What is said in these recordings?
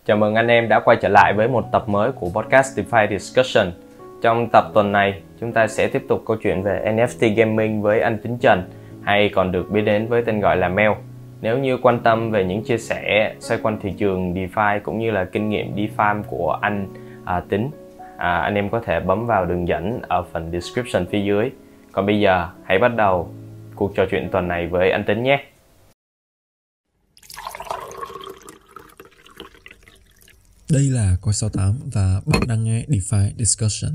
Chào mừng anh em đã quay trở lại với một tập mới của podcast DeFi Discussion. Trong tập tuần này, chúng ta sẽ tiếp tục câu chuyện về NFT Gaming với anh Tính Trần, hay còn được biết đến với tên gọi là Mel. Nếu như quan tâm về những chia sẻ xoay quanh thị trường DeFi cũng như là kinh nghiệm DeFi của anh Tính, anh em có thể bấm vào đường dẫn ở phần description phía dưới. Còn bây giờ, hãy bắt đầu cuộc trò chuyện tuần này với anh Tính nhé. Đây là Coi 68 và bạn đang nghe DeFi Discussion.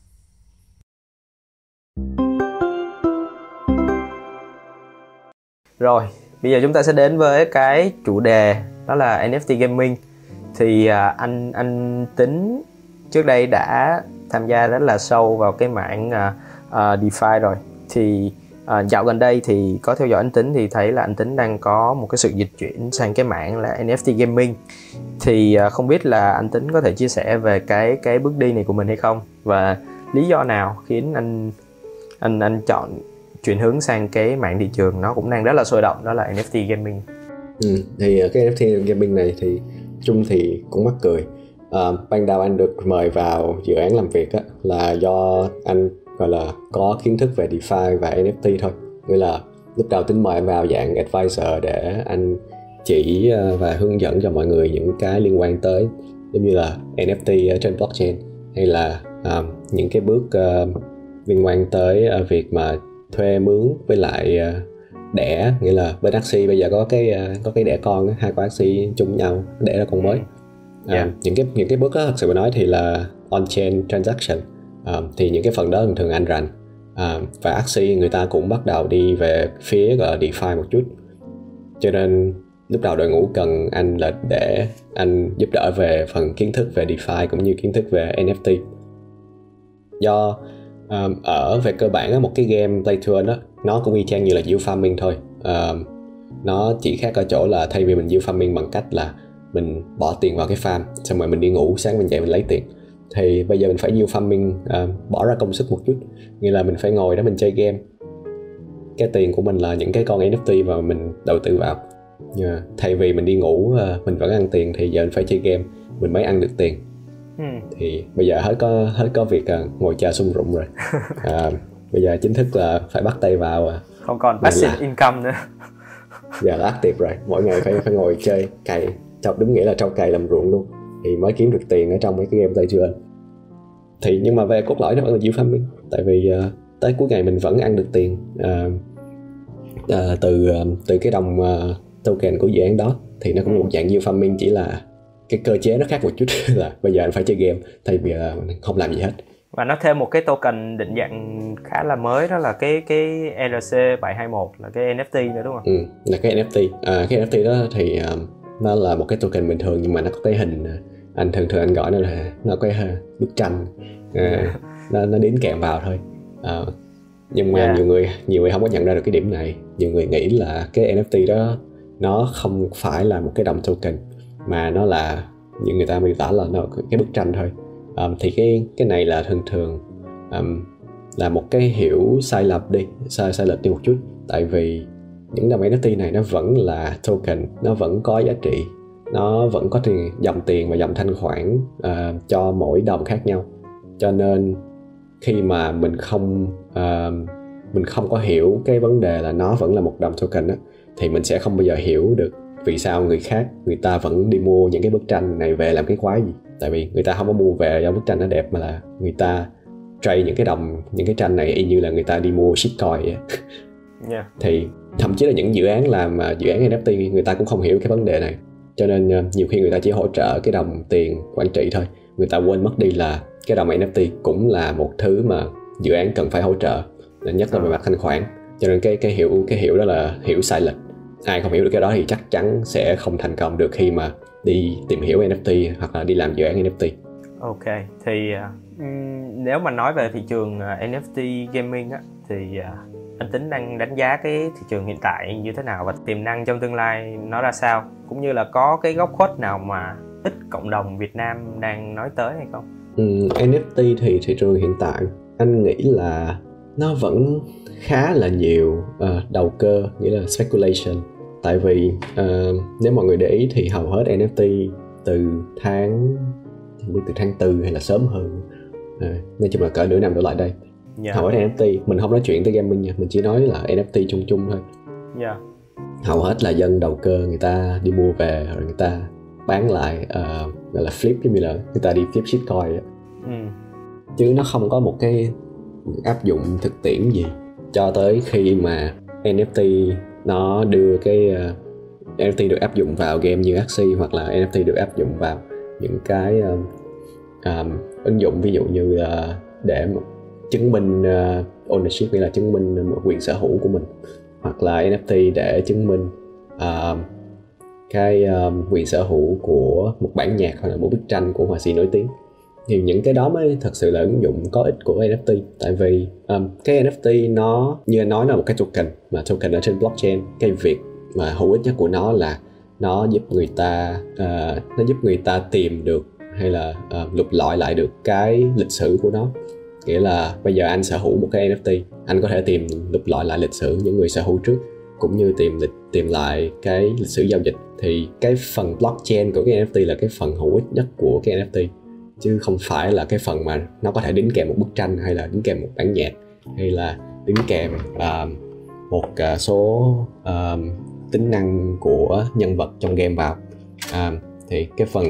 Rồi, bây giờ chúng ta sẽ đến với cái chủ đề đó là NFT Gaming. Thì anh Tính trước đây đã tham gia rất là sâu vào cái mảng DeFi rồi. Thì dạo gần đây thì có theo dõi anh Tính thì thấy là anh Tính đang có một cái sự dịch chuyển sang cái mảng là NFT Gaming. Thì không biết là anh Tính có thể chia sẻ về cái bước đi này của mình hay không, và lý do nào khiến anh chọn chuyển hướng sang cái mảng thị trường nó cũng đang rất là sôi động, đó là NFT Gaming. Thì cái NFT Gaming này thì chung thì cũng mắc cười. Ban đầu anh được mời vào dự án làm việc là do anh gọi là có kiến thức về DeFi và NFT thôi. Nghĩa là lúc đầu Tính mời anh vào dạng advisor để anh chỉ và hướng dẫn cho mọi người những cái liên quan tới giống như là NFT ở trên blockchain, hay là những cái bước liên quan tới việc mà thuê mướn với lại đẻ, nghĩa là bên Axie bây giờ có cái đẻ con, hai con Axie chung nhau đẻ ra con mới. Những cái bước đó thật sự mà nói thì là on-chain transaction. Thì những cái phần đó thường anh rành, và Axie người ta cũng bắt đầu đi về phía gọi là DeFi một chút, cho nên lúc đầu đội ngũ cần anh là để anh giúp đỡ về phần kiến thức về DeFi cũng như kiến thức về NFT. Do ở về cơ bản một cái game play to earn đó, nó cũng y chang như là yield farming thôi. Nó chỉ khác ở chỗ là thay vì mình yield farming bằng cách là mình bỏ tiền vào cái farm xong rồi mình đi ngủ, sáng mình dậy mình lấy tiền, thì bây giờ mình phải yield farming, bỏ ra công sức một chút, nghĩa là mình phải ngồi đó mình chơi game. Cái tiền của mình là những cái con NFT mà mình đầu tư vào. Thay vì mình đi ngủ mình vẫn ăn tiền, thì giờ mình phải chơi game mình mới ăn được tiền. Thì bây giờ hết có việc ngồi chờ sung rụng rồi. Bây giờ chính thức là phải bắt tay vào, không còn passive income nữa. Giờ là active rồi, mỗi ngày phải ngồi chơi cày, đúng nghĩa là trâu cày làm ruộng luôn, thì mới kiếm được tiền ở trong mấy cái game play to earn. Thì nhưng mà về cốt lõi nó vẫn là yield farming, tại vì tới cuối ngày mình vẫn ăn được tiền từ cái đồng token của dự án đó. Thì nó cũng một dạng yield farming, chỉ là cái cơ chế nó khác một chút là bây giờ anh phải chơi game thay vì không làm gì hết. Và nó thêm một cái token định dạng khá là mới, đó là cái ERC721, là cái NFT nữa đúng không? Là cái NFT. Cái NFT đó thì nó là một cái token bình thường, nhưng mà nó có cái hình, anh thường anh gọi nó có cái bức tranh, nó đính kèm vào thôi. Nhưng mà nhiều người không có nhận ra được cái điểm này. Nhiều người nghĩ là cái NFT đó nó không phải là một cái đồng token, mà nó là, như người ta miêu tả là nó cái bức tranh thôi. Thì cái này là thường là một cái hiểu sai lệch đi một chút. Tại vì những đồng NFT này nó vẫn là token, nó vẫn có giá trị, nó vẫn có dòng tiền và dòng thanh khoản cho mỗi đồng khác nhau. Cho nên khi mà mình không có hiểu cái vấn đề là nó vẫn là một đồng token đó, thì mình sẽ không bao giờ hiểu được vì sao người ta vẫn đi mua những cái bức tranh này về làm cái quái gì. Tại vì người ta không có mua về do bức tranh nó đẹp, mà là người ta trade những cái tranh này y như là người ta đi mua shitcoin vậy. Thì thậm chí là những dự án NFT, người ta cũng không hiểu cái vấn đề này. Cho nên nhiều khi người ta chỉ hỗ trợ cái đồng tiền quản trị thôi, người ta quên mất đi là cái đồng NFT cũng là một thứ mà dự án cần phải hỗ trợ, nhất là về mặt thanh khoản. Cho nên cái hiểu đó là hiểu sai lệch. Ai không hiểu được cái đó thì chắc chắn sẽ không thành công được khi mà đi tìm hiểu NFT hoặc là đi làm dự án NFT. Ok, thì nếu mà nói về thị trường NFT Gaming thì anh Tính đang đánh giá cái thị trường hiện tại như thế nào, và tiềm năng trong tương lai nó ra sao, cũng như là có cái góc khuất nào mà ít cộng đồng Việt Nam đang nói tới hay không? NFT thì thị trường hiện tại anh nghĩ là nó vẫn khá là nhiều đầu cơ, nghĩa là speculation. Tại vì nếu mọi người để ý thì hầu hết NFT từ tháng 4 hay là sớm hơn. Nói chung là cỡ nửa năm đổ lại đây. Hầu hết NFT, mình không nói chuyện tới gaming nha, mình chỉ nói là NFT chung chung thôi. Hầu hết là dân đầu cơ, người ta đi mua về rồi người ta bán lại, gọi là flip, giống như là người ta đi flip shitcoin á. Chứ nó không có một cái áp dụng thực tiễn gì cho tới khi mà NFT nó đưa cái NFT được áp dụng vào game như Axie, hoặc là NFT được áp dụng vào những cái ứng dụng ví dụ như là để chứng minh ownership, nghĩa là chứng minh một quyền sở hữu của mình, hoặc là NFT để chứng minh cái quyền sở hữu của một bản nhạc hoặc là một bức tranh của họa sĩ nổi tiếng. Thì những cái đó mới thật sự là ứng dụng có ích của NFT. Tại vì cái NFT nó như anh nói là một cái token, mà token ở trên blockchain. Cái việc mà hữu ích nhất của nó là nó giúp người ta tìm được hay là lục lọi lại được cái lịch sử của nó. Nghĩa là bây giờ anh sở hữu một cái NFT, anh có thể lục lọi lại lịch sử những người sở hữu trước, cũng như tìm lại cái lịch sử giao dịch. Thì cái phần blockchain của cái NFT là cái phần hữu ích nhất của cái NFT, chứ không phải là cái phần mà nó có thể đính kèm một bức tranh, hay là đính kèm một bản nhạc, hay là đính kèm một số tính năng của nhân vật trong game vào. Thì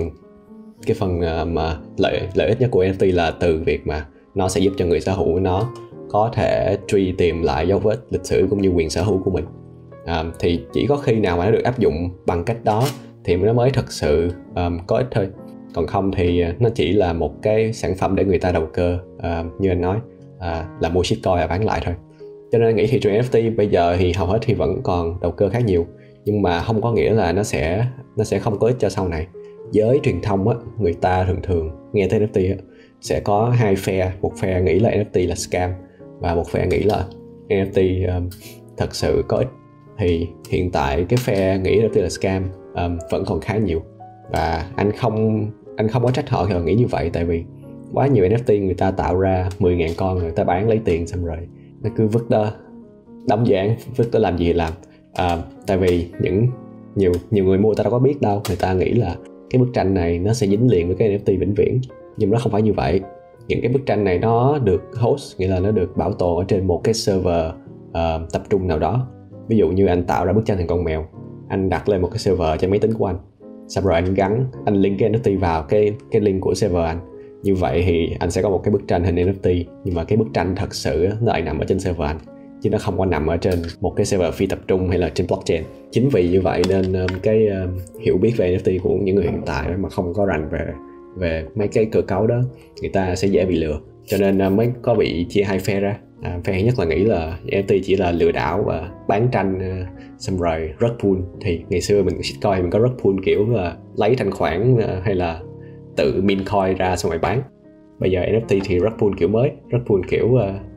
cái phần mà lợi ích nhất của NFT là từ việc mà nó sẽ giúp cho người sở hữu nó có thể truy tìm lại dấu vết lịch sử cũng như quyền sở hữu của mình. Thì chỉ có khi nào mà nó được áp dụng bằng cách đó thì nó mới thật sự có ích thôi. Còn không thì nó chỉ là một cái sản phẩm để người ta đầu cơ, như anh nói, là mua shitcoin và bán lại thôi. Cho nên nghĩ thị trường NFT bây giờ thì hầu hết thì vẫn còn đầu cơ khá nhiều, nhưng mà không có nghĩa là nó sẽ không có ích cho sau này. Giới truyền thông á, người ta thường nghe tới NFT á, sẽ có hai phe. Một phe nghĩ là NFT là scam, và một phe nghĩ là NFT thật sự có ích. Thì hiện tại cái phe nghĩ NFT là scam vẫn còn khá nhiều, và anh không có trách họ khi họ nghĩ như vậy. Tại vì quá nhiều NFT người ta tạo ra 10.000 con, người ta bán lấy tiền xong rồi nó cứ vứt đó, đóng dáng vứt đó làm gì thì làm. Tại vì nhiều người mua người ta đâu có biết đâu, người ta nghĩ là cái bức tranh này nó sẽ dính liền với cái NFT vĩnh viễn, nhưng nó không phải như vậy. Những cái bức tranh này nó được host, nghĩa là nó được bảo tồn ở trên một cái server tập trung nào đó. Ví dụ như anh tạo ra bức tranh thành con mèo, anh đặt lên một cái server trên máy tính của anh, xong rồi anh link cái NFT vào cái link của server anh. Như vậy thì anh sẽ có một cái bức tranh hình NFT, nhưng mà cái bức tranh thật sự nó lại nằm ở trên server anh, chứ nó không có nằm ở trên một cái server phi tập trung hay là trên blockchain. Chính vì như vậy nên cái hiểu biết về NFT của những người hiện tại mà không có rành về mấy cái cơ cấu đó, người ta sẽ dễ bị lừa. Cho nên mới có bị chia hai phe ra. Phe nhất là nghĩ là NFT chỉ là lừa đảo và bán tranh xong rồi rug pool. Thì ngày xưa mình shitcoin mình có rug pool kiểu là lấy thanh khoản hay là tự mint coin ra xong rồi bán. Bây giờ NFT thì rug pool kiểu mới, rug pool kiểu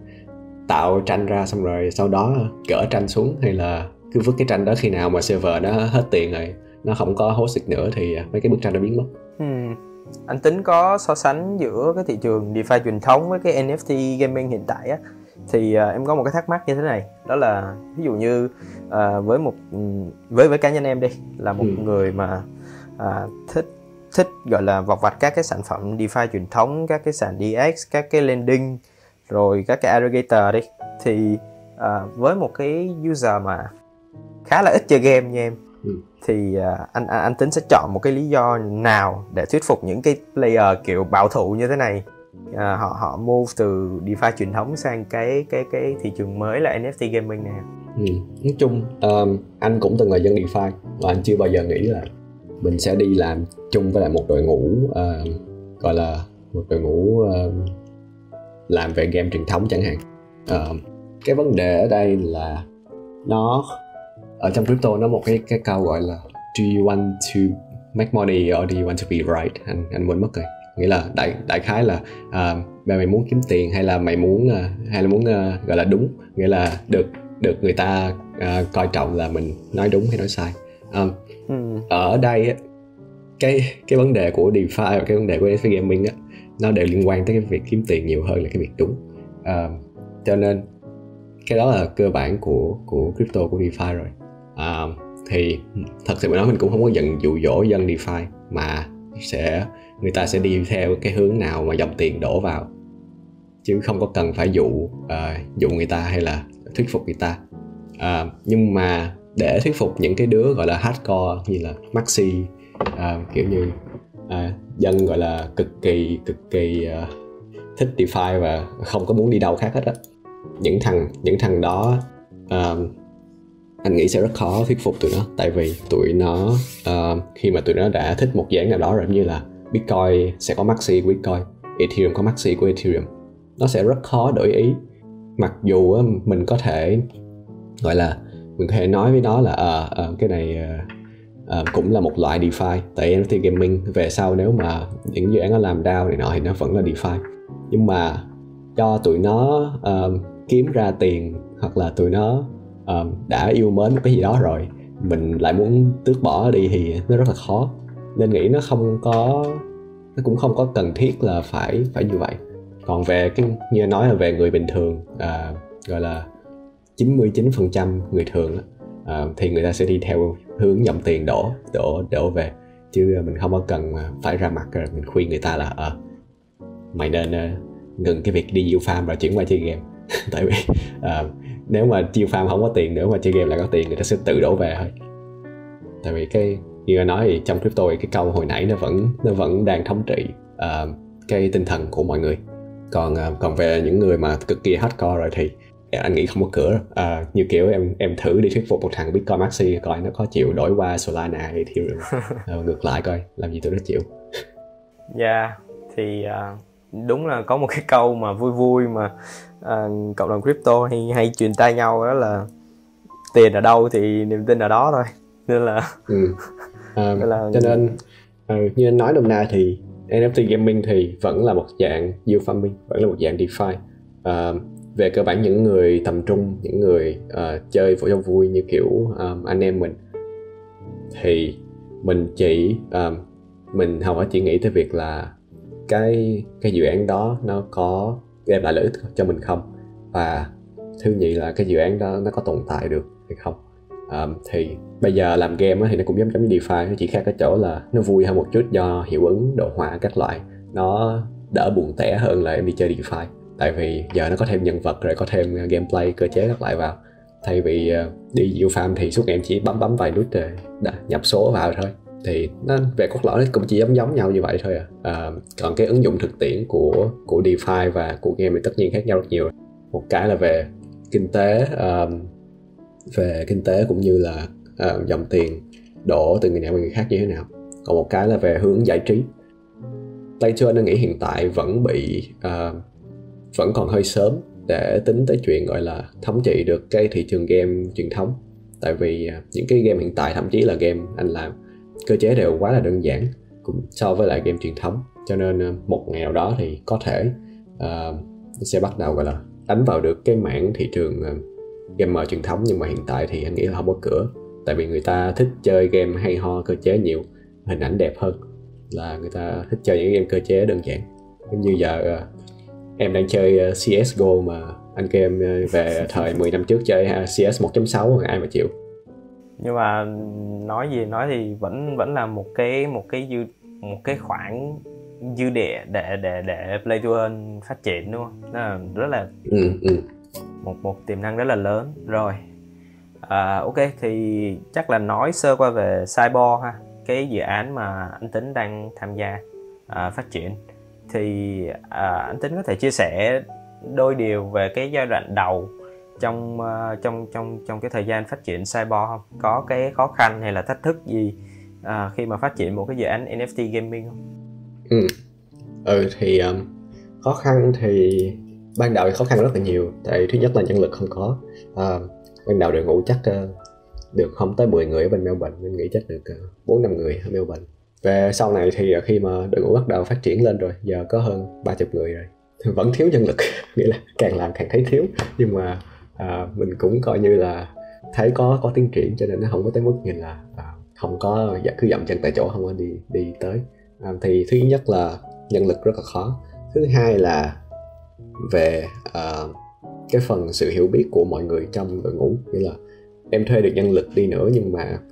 tạo tranh ra xong rồi sau đó gỡ tranh xuống, hay là cứ vứt cái tranh đó, khi nào mà server nó hết tiền rồi, nó không có host được nữa thì mấy cái bức tranh nó biến mất. Anh Tính có so sánh giữa cái thị trường DeFi truyền thống với cái NFT gaming hiện tại á, thì em có một cái thắc mắc như thế này, đó là ví dụ như với cá nhân em đi, là một người mà thích gọi là vọc vạch các cái sản phẩm DeFi truyền thống, các cái sàn DX, các cái lending, rồi các cái aggregator đi, thì với một cái user mà khá là ít chơi game như em, thì anh Tính sẽ chọn một cái lý do nào để thuyết phục những cái player kiểu bảo thủ như thế này, họ move từ DeFi truyền thống sang cái thị trường mới là NFT gaming này? Nói chung anh cũng từng là dân DeFi, và anh chưa bao giờ nghĩ là mình sẽ đi làm chung với lại một đội ngũ gọi là một đội ngũ làm về game truyền thống chẳng hạn. Cái vấn đề ở đây là nó ở trong crypto nó một cái câu gọi là do you want to make money or do you want to be right? Anh quên mất rồi. Nghĩa là đại khái là mày muốn kiếm tiền hay là mày muốn gọi là đúng, nghĩa là được người ta coi trọng là mình nói đúng hay nói sai. Ở đây cái vấn đề của DeFi và cái vấn đề của NFT gaming á, nó đều liên quan tới cái việc kiếm tiền nhiều hơn là cái việc đúng. Cho nên cái đó là cơ bản của crypto, của DeFi rồi. Thì thật sự mà nói mình cũng không có dụ dỗ dân DeFi, mà người ta sẽ đi theo cái hướng nào mà dòng tiền đổ vào, chứ không có cần phải dụ người ta hay là thuyết phục người ta. Nhưng mà để thuyết phục những cái đứa gọi là hardcore như là Maxi, kiểu như dân gọi là cực kỳ thích DeFi và không có muốn đi đâu khác hết á, những thằng đó anh nghĩ sẽ rất khó thuyết phục tụi nó. Tại vì tụi nó khi mà tụi nó đã thích một dạng nào đó rồi, như là Bitcoin sẽ có maxi của Bitcoin, Ethereum có maxi của Ethereum, nó sẽ rất khó đổi ý. Mặc dù mình có thể gọi là mình có thể nói với nó là cái này cũng là một loại DeFi, tại NFT gaming về sau nếu mà những dự án nó làm DAO này nọ thì nó vẫn là DeFi. Nhưng mà cho tụi nó kiếm ra tiền, hoặc là tụi nó đã yêu mến một cái gì đó rồi, mình lại muốn tước bỏ đi thì nó rất là khó. Nên nghĩ nó cũng không có cần thiết là phải như vậy. Còn về cái như nói là về người bình thường, gọi là 99% người thường thì người ta sẽ đi theo hướng dòng tiền đổ về, chứ mình không có cần phải ra mặt rồi mình khuyên người ta là mày nên ngừng cái việc đi yield farm và chuyển qua chơi game. Tại vì nếu mà yield farm không có tiền, nếu mà chơi game lại có tiền, người ta sẽ tự đổ về thôi. Tại vì cái như anh nói thì trong crypto thì cái câu hồi nãy nó vẫn đang thống trị cái tinh thần của mọi người. Còn về những người mà cực kỳ hardcore rồi thì anh nghĩ không có cửa. Như kiểu em thử đi thuyết phục một thằng Bitcoin Maxi coi nó có chịu đổi qua Solana hay Ethereum ngược lại coi làm gì tụi nó chịu. Thì đúng là có một cái câu mà vui mà cộng đồng crypto hay truyền tai nhau, đó là tiền ở đâu thì niềm tin ở đó thôi. Nên là cho nên như anh nói đâm na thì NFT gaming thì vẫn là một dạng yield farming, vẫn là một dạng DeFi. Về cơ bản những người tầm trung, những người chơi cho vui như kiểu anh em mình, thì mình không phải chỉ nghĩ tới việc là cái dự án đó nó có đem lại lợi ích cho mình không, và thứ nhì là cái dự án đó nó có tồn tại được hay không. Thì bây giờ làm game thì nó cũng giống như DeFi, nó chỉ khác ở chỗ là nó vui hơn một chút do hiệu ứng đồ họa các loại, nó đỡ buồn tẻ hơn là em đi chơi DeFi. Tại vì giờ nó có thêm nhân vật rồi, có thêm gameplay, cơ chế các loại vào. Thay vì đi yield farm thì suốt ngày em chỉ bấm vài nút rồi nhập số vào thôi. Thì nó về cốt lõi nó cũng chỉ giống nhau như vậy thôi còn cái ứng dụng thực tiễn của DeFi và của game thì tất nhiên khác nhau rất nhiều. Một cái là về kinh tế cũng như là dòng tiền đổ từ người này qua người khác như thế nào. Còn một cái là về hướng giải trí. Play to Earn nghĩ hiện tại vẫn còn hơi sớm để tính tới chuyện gọi là thống trị được cái thị trường game truyền thống. Tại vì những cái game hiện tại, thậm chí là game anh làm, cơ chế đều quá là đơn giản cũng so với lại game truyền thống. Cho nên một ngày nào đó thì có thể sẽ bắt đầu gọi là đánh vào được cái mảng thị trường gamer truyền thống. Nhưng mà hiện tại thì anh nghĩ là không có cửa. Tại vì người ta thích chơi game hay ho, cơ chế nhiều, hình ảnh đẹp hơn là người ta thích chơi những game cơ chế đơn giản. Giống như giờ em đang chơi CSGO mà anh kêu em về thời 10 năm trước chơi CS 1.6 ai mà chịu. Nhưng mà nói gì nói thì vẫn là một cái khoản dư địa để Play to Earn phát triển, đúng không? Nó là rất là một tiềm năng rất là lớn rồi. Ok, thì chắc là nói sơ qua về Cyborg ha, cái dự án mà anh Tính đang tham gia phát triển. Thì anh Tính có thể chia sẻ đôi điều về cái giai đoạn đầu trong cái thời gian phát triển Cyborg không? Có cái khó khăn hay là thách thức gì khi mà phát triển một cái dự án NFT gaming không? Thì khó khăn thì ban đầu thì khó khăn rất là nhiều. Tại thứ nhất là nhân lực không có. Ban đầu đội ngũ chắc được không tới 10 người ở bên Melbourne, mình nghĩ chắc được 4-5 người ở Melbourne. Về sau này thì khi mà đội ngũ bắt đầu phát triển lên rồi, giờ có hơn 30 người rồi, vẫn thiếu nhân lực. Nghĩa là càng làm càng thấy thiếu. Nhưng mà mình cũng coi như là thấy có tiến triển, cho nên nó không có tới mức như là không có cứ dậm chân tại chỗ, không có đi tới. Thì thứ nhất là nhân lực rất là khó. Thứ hai là về cái phần sự hiểu biết của mọi người trong đội ngũ. Nghĩa là em thuê được nhân lực đi nữa nhưng mà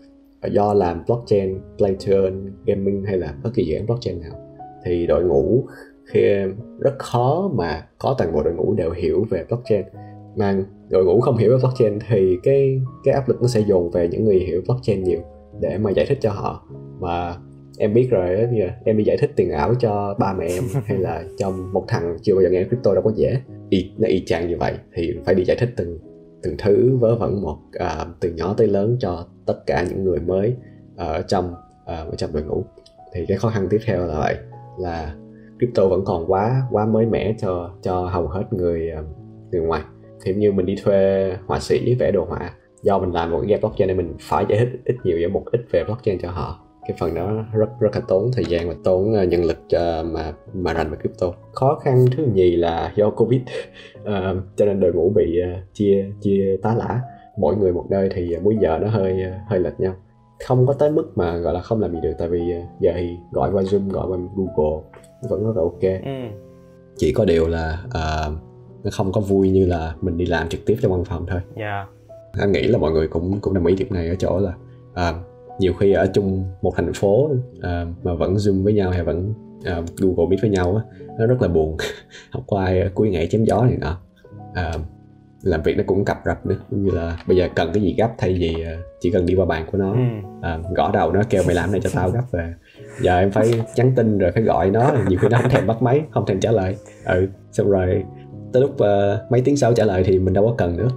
do làm blockchain, play to earn, gaming hay là bất kỳ dự án blockchain nào thì đội ngũ rất khó mà có toàn bộ đội ngũ đều hiểu về blockchain. Mà đội ngũ không hiểu về blockchain thì cái áp lực nó sẽ dồn về những người hiểu blockchain nhiều để mà giải thích cho họ. Mà em biết rồi đó, em đi giải thích tiền ảo cho ba mẹ em hay là cho một thằng chưa bao giờ nghe crypto đâu có dễ. Nó y chang như vậy, thì phải đi giải thích từng thứ vớ vẩn một, từ nhỏ tới lớn cho tất cả những người mới ở trong đội ngũ. Thì cái khó khăn tiếp theo là vậy, là crypto vẫn còn quá mới mẻ cho hầu hết người ngoài. Thì như mình đi thuê họa sĩ vẽ đồ họa, do mình làm một cái game blockchain nên mình phải giải thích ít nhiều với một ít về blockchain cho họ. Cái phần đó rất là tốn thời gian và tốn nhân lực mà rành về crypto. Khó khăn thứ nhì là do Covid, cho nên đội ngũ bị chia tá lả, mỗi người một nơi thì múi giờ nó hơi lệch nhau. Không có tới mức mà gọi là không làm gì được, tại vì giờ thì gọi qua Zoom, gọi qua Google vẫn rất là ok. Chỉ có điều là nó không có vui như là mình đi làm trực tiếp trong văn phòng thôi. Anh nghĩ là mọi người cũng đồng ý điểm này ở chỗ là nhiều khi ở chung một thành phố mà vẫn Zoom với nhau hay vẫn Google Meet với nhau á, nó rất là buồn. Không có ai cuối ngày chém gió này nọ. Làm việc nó cũng cập rập nữa, như là bây giờ cần cái gì gấp thay vì chỉ cần đi qua bàn của nó, gõ đầu nó kêu mày làm này cho tao gấp về. Giờ em phải nhắn tin rồi phải gọi nó, nhiều khi nó không thèm bắt máy, không thèm trả lời. Xong rồi tới lúc mấy tiếng sau trả lời thì mình đâu có cần nữa.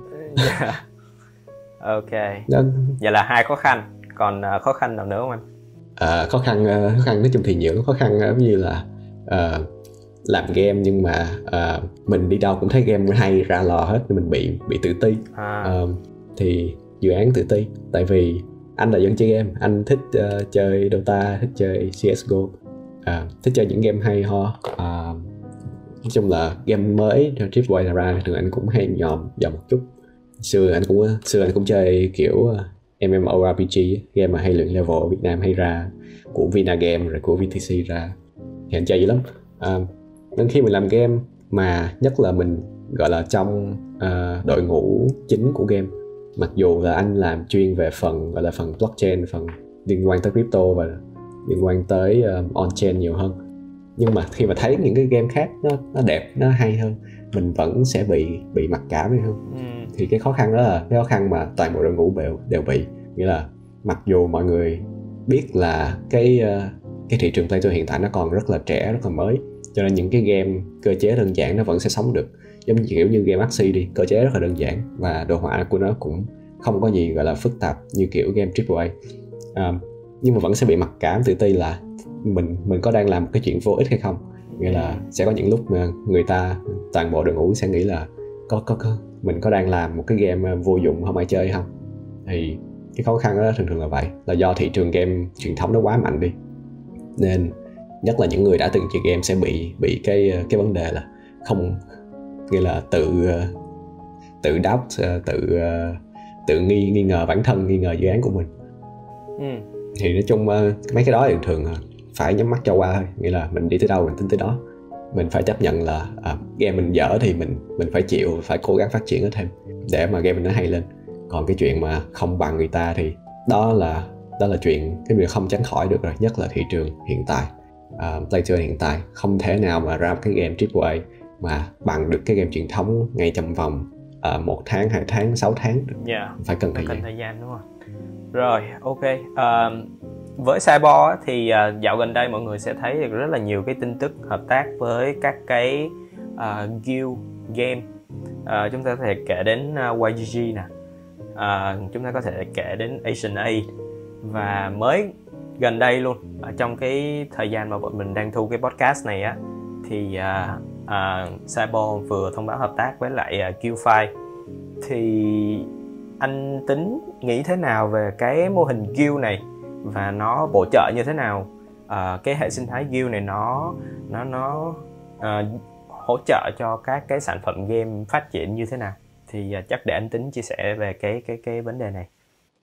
Ok. Vậy là 2 khó khăn. Còn khó khăn nào nữa không anh? Khó khăn nói chung thì nhiều. Khó khăn giống như là làm game nhưng mà mình đi đâu cũng thấy game hay ra lò hết, nên mình bị tự ti. Thì dự án tự ti, tại vì anh là dân chơi game, anh thích chơi Dota, thích chơi CSGO, thích chơi những game hay ho. Nói chung là game mới AAA ra thì anh cũng hay nhòm một chút. Xưa anh cũng chơi kiểu MMORPG, game mà hay luyện level ở Việt Nam hay ra, của Vina Game rồi của VTC ra thì anh chơi dữ lắm. Nên khi mình làm game, mà nhất là mình gọi là trong đội ngũ chính của game, mặc dù là anh làm chuyên về phần gọi là phần blockchain, phần liên quan tới crypto và liên quan tới on-chain nhiều hơn, nhưng mà khi mà thấy những cái game khác nó đẹp, nó hay hơn, mình vẫn sẽ bị mặc cảm hay không. Thì cái khó khăn đó là cái khó khăn mà toàn bộ đội ngũ đều bị. Nghĩa là mặc dù mọi người biết là cái thị trường Play to hiện tại nó còn rất là trẻ, rất là mới, cho nên những cái game cơ chế đơn giản nó vẫn sẽ sống được. Giống như kiểu như game Axie đi, cơ chế rất là đơn giản và đồ họa của nó cũng không có gì gọi là phức tạp như kiểu game AAA. Nhưng mà vẫn sẽ bị mặc cảm, tự ti là mình có đang làm một cái chuyện vô ích hay không. Nghĩa là sẽ có những lúc mà người ta, toàn bộ đội ngũ sẽ nghĩ là có mình có đang làm một cái game vô dụng không ai chơi không. Thì cái khó khăn đó thường là vậy, là do thị trường game truyền thống nó quá mạnh đi, nên nhất là những người đã từng chơi game sẽ bị cái vấn đề là không, nghĩa là tự doubt, tự nghi ngờ bản thân, nghi ngờ dự án của mình. Thì nói chung mấy cái đó thì thường phải nhắm mắt cho qua thôi. Nghĩa là mình đi tới đâu mình tính tới đó. Mình phải chấp nhận là game mình dở thì mình phải chịu, phải cố gắng phát triển nó thêm để mà game mình nó hay lên. Còn cái chuyện mà không bằng người ta thì đó là chuyện cái mình không tránh khỏi được rồi. Nhất là thị trường hiện tại, Play to Earn hiện tại không thể nào mà ra một cái game AAA mà bằng được cái game truyền thống ngay trong vòng 1 tháng, 2 tháng, 6 tháng. Phải cần thời gian đúng không? Rồi, ok. Với Cyborg thì dạo gần đây mọi người sẽ thấy được rất là nhiều cái tin tức hợp tác với các cái guild game. Chúng ta có thể kể đến YGG nè, chúng ta có thể kể đến Asian Aid, và mới gần đây luôn, trong cái thời gian mà bọn mình đang thu cái podcast này á, thì Cyborg vừa thông báo hợp tác với lại Guildfy. Thì anh Tính nghĩ thế nào về cái mô hình guild này và nó bổ trợ như thế nào? Cái hệ sinh thái guild này nó hỗ trợ cho các cái sản phẩm game phát triển như thế nào? Thì chắc để anh Tính chia sẻ về cái vấn đề này.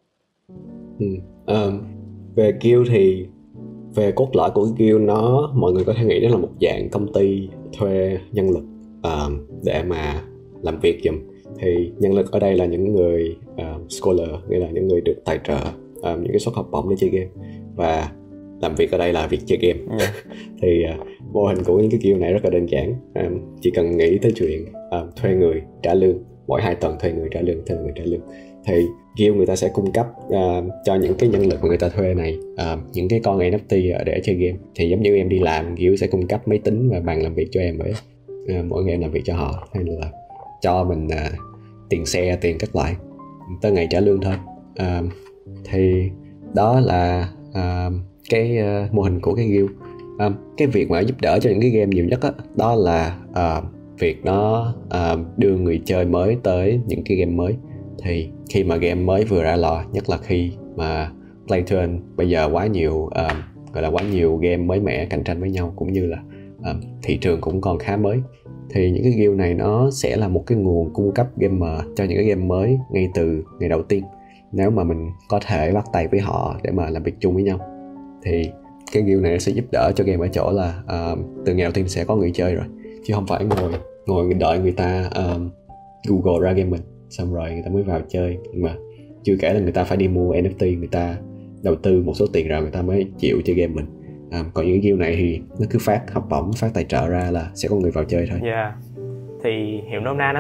Về guild thì về cốt lõi của guild, mọi người có thể nghĩ đó là một dạng công ty thuê nhân lực để mà làm việc giùm. Thì nhân lực ở đây là những người scholar, nghĩa là những người được tài trợ những cái suất học bổng để chơi game, và làm việc ở đây là việc chơi game. Thì mô hình của những cái guild này rất là đơn giản. Chỉ cần nghĩ tới chuyện thuê người trả lương, mỗi 2 tuần thuê người trả lương, thì guild người ta sẽ cung cấp cho những cái nhân lực mà người ta thuê này những cái con NFT để chơi game. Thì giống như em đi làm, guild sẽ cung cấp máy tính và bàn làm việc cho em, với mỗi ngày em làm việc cho họ, hay là cho mình tiền xe, tiền các loại, tới ngày trả lương thôi. Thì đó là cái mô hình của cái guild. Cái việc mà giúp đỡ cho những cái game nhiều nhất đó là việc nó đưa người chơi mới tới những cái game mới. Thì khi mà game mới vừa ra lò, nhất là khi mà Playtone bây giờ quá nhiều gọi là quá nhiều game mới mẻ cạnh tranh với nhau, cũng như là thị trường cũng còn khá mới, thì những cái guild này nó sẽ là một cái nguồn cung cấp gamer cho những cái game mới ngay từ ngày đầu tiên, nếu mà mình có thể bắt tay với họ để mà làm việc chung với nhau. Thì cái guild này sẽ giúp đỡ cho game ở chỗ là từ ngày đầu tiên sẽ có người chơi rồi, chứ không phải ngồi đợi người ta Google ra game mình xong rồi người ta mới vào chơi. Mà chưa kể là người ta phải đi mua NFT, người ta đầu tư một số tiền rồi người ta mới chịu chơi game mình. Còn những cái guild này thì nó cứ phát học bổng, phát tài trợ ra là sẽ có người vào chơi thôi. Thì hiểu nôm na nó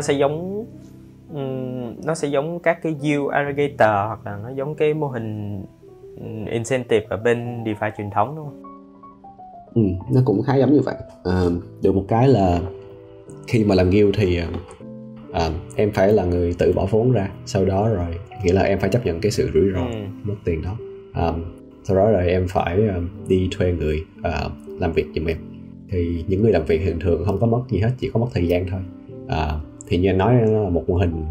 sẽ giống các cái guild aggregator, hoặc là nó giống cái mô hình incentive ở bên DeFi truyền thống, đúng không? Nó cũng khá giống như vậy. Được một cái là khi mà làm guild thì em phải là người tự bỏ vốn ra, sau đó rồi nghĩa là em phải chấp nhận cái sự rủi ro mất tiền đó. Sau đó rồi em phải đi thuê người làm việc giùm em. Thì những người làm việc thường thường không có mất gì hết, chỉ có mất thời gian thôi. Thì như anh nói, nó là một mô hình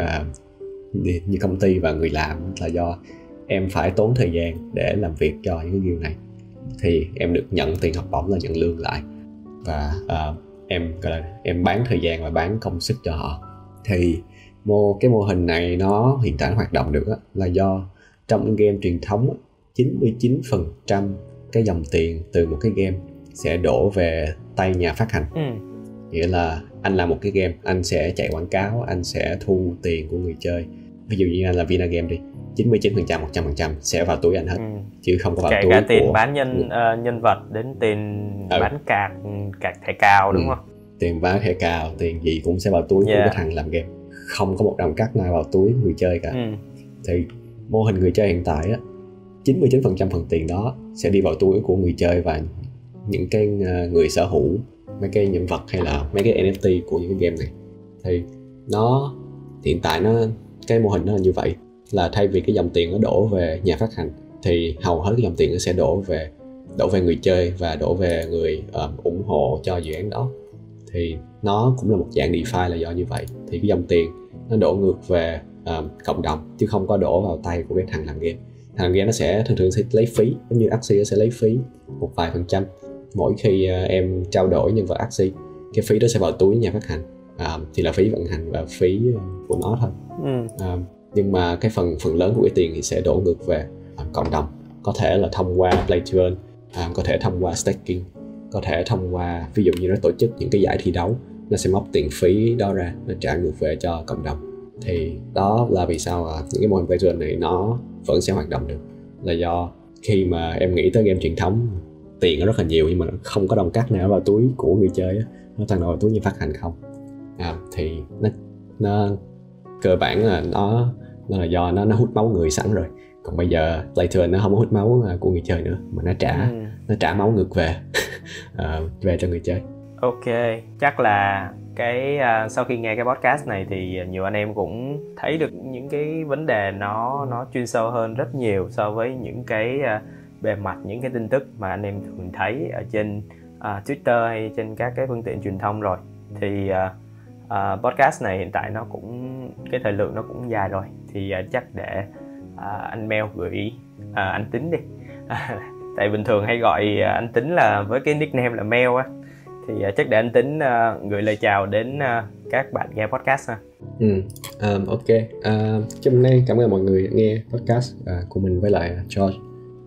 như công ty và người làm, là do em phải tốn thời gian để làm việc cho những cái guild này, thì em được nhận tiền học bổng là nhận lương lại, và em gọi là em bán thời gian và bán công sức cho họ. Thì cái mô hình này nó hiện tại hoạt động được là do trong game truyền thống 99% cái dòng tiền từ một cái game sẽ đổ về tay nhà phát hành. Nghĩa là anh làm một cái game, anh sẽ chạy quảng cáo, anh sẽ thu tiền của người chơi. Ví dụ như anh là Vinagame đi, 99%, 100% sẽ vào túi anh hết, chứ không có vào túi cả tiền của bán nhân vật đến tiền bán cạc thẻ cao, đúng không? Tiền bán thẻ cao, tiền gì cũng sẽ vào túi của cái thằng làm game, không có một đồng cắt nào vào túi người chơi cả. Thì mô hình người chơi hiện tại 99% phần tiền đó sẽ đi vào túi của người chơi và những cái người sở hữu mấy cái nhân vật hay là mấy cái NFT của những cái game này. Thì nó hiện tại cái mô hình nó là như vậy, là thay vì cái dòng tiền nó đổ về nhà phát hành thì hầu hết cái dòng tiền nó sẽ đổ về người chơi và đổ về người ủng hộ cho dự án đó. Thì nó cũng là một dạng DeFi là do như vậy. Thì cái dòng tiền nó đổ ngược về cộng đồng, chứ không có đổ vào tay của cái thằng làm game. Thằng làm game nó sẽ thường sẽ lấy phí, giống như Axie nó sẽ lấy phí một vài % mỗi khi em trao đổi nhân vật Axie. Cái phí đó sẽ vào túi nhà phát hành, thì là phí vận hành và phí của nó thôi. Nhưng mà cái phần lớn của cái tiền thì sẽ đổ ngược về cộng đồng, có thể là thông qua Playtone, có thể thông qua staking, có thể thông qua ví dụ như nó tổ chức những cái giải thi đấu, nó sẽ móc tiền phí đó ra, nó trả ngược về cho cộng đồng. Thì đó là vì sao những cái mô hình Playtone này nó vẫn sẽ hoạt động được, là do khi mà em nghĩ tới game truyền thống, tiền nó rất là nhiều nhưng mà nó không có đồng cắt nào vào túi của người chơi, nó toàn vào túi như phát hành không. Thì nó cơ bản là nó là do nó hút máu người sẵn rồi. Còn bây giờ Playtone nó không có hút máu của người chơi nữa, mà nó trả máu ngược về về cho người chơi. Ok, chắc là sau khi nghe cái podcast này thì nhiều anh em cũng thấy được những cái vấn đề nó chuyên sâu hơn rất nhiều so với những cái bề mặt, những cái tin tức mà anh em thường thấy ở trên Twitter hay trên các cái phương tiện truyền thông rồi. Thì podcast này hiện tại nó cũng cái thời lượng nó cũng dài rồi, thì chắc để anh Mel gửi anh Tính đi. Tại bình thường hay gọi anh Tính là với cái nickname là Mel á, thì chắc để anh Tính gửi lời chào đến các bạn nghe podcast ha. Ok, hôm nay cảm ơn mọi người nghe podcast của mình với lại George.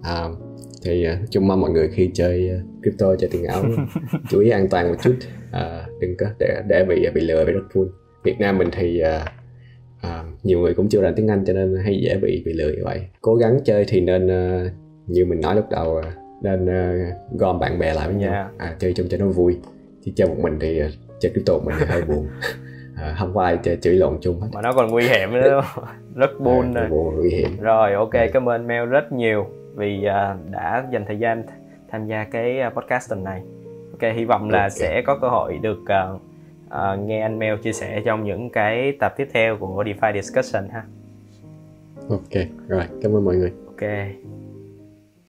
Thì chung mong mọi người khi chơi crypto, chơi tiền ảo chú ý an toàn một chút, đừng có để bị lừa, bị rug pull. Việt Nam mình thì nhiều người cũng chưa rành tiếng Anh cho nên hay dễ bị lười như vậy. Cố gắng chơi thì nên như mình nói lúc đầu, nên gom bạn bè lại với nhau, chơi chung cho nó vui. Chứ chơi một mình thì chơi crypto mình thì hơi buồn. Không có ai chửi lộn chung hết. Mà nó còn nguy hiểm nữa, rất buồn rồi. Nguy hiểm. Rồi, ok, cảm ơn Mel rất nhiều vì đã dành thời gian tham gia cái podcast tuần này. Ok, hy vọng là sẽ có cơ hội được nghe anh Mel chia sẻ trong những cái tập tiếp theo của DeFi Discussion ha. Ok, rồi, cảm ơn mọi người. Ok.